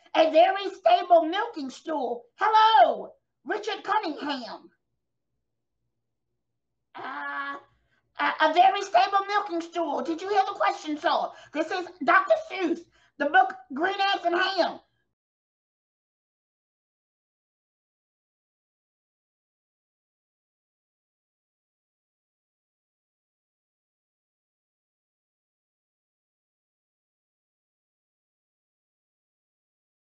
A very stable milking stool. Hello, Richard Cunningham. Uh, a very stable milking stool. Did you hear the question, sir? This is Dr. Seuss, the book Green Eggs and Ham.